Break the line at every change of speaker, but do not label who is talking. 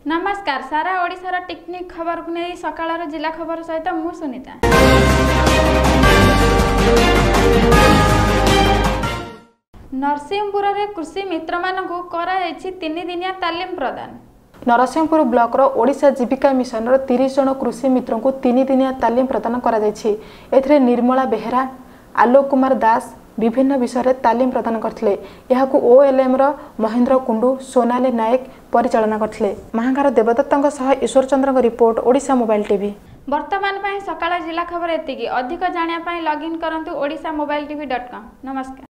नमस्कार सारा ओडिशार टेक्निक खबर को नहीं सकाळर जिला खबर सहित मु सुनीता। नरसिंहपुर रे कृषि मित्र मानकु करायछि 3 दिनिया तालीम प्रदान।
नरसिंहपुर ब्लॉक रो ओडिशा जीविका मिशन रो 30 जन कृषि मित्रों को 3 दिनिया तालीम प्रदान करा जायछि। एथरे निर्मला बेहेरा, आलोक कुमार दास विभिन्न विषय रे तालीम प्रदान करथिले। याकु ओएलएम रो महेंद्र कुंडू, सोनाली नायक परिचालना करथिले। महांगार देवदत्तଙ୍କ सह ईश्वर चंद्रଙ୍କ रिपोर्ट ओडिशा मोबाइल टीवी।
वर्तमान पई सकाळ जिला खबर एतिकी। अधिक जानिया पई लॉगिन करंतु odishamobiletv.com। नमस्कार।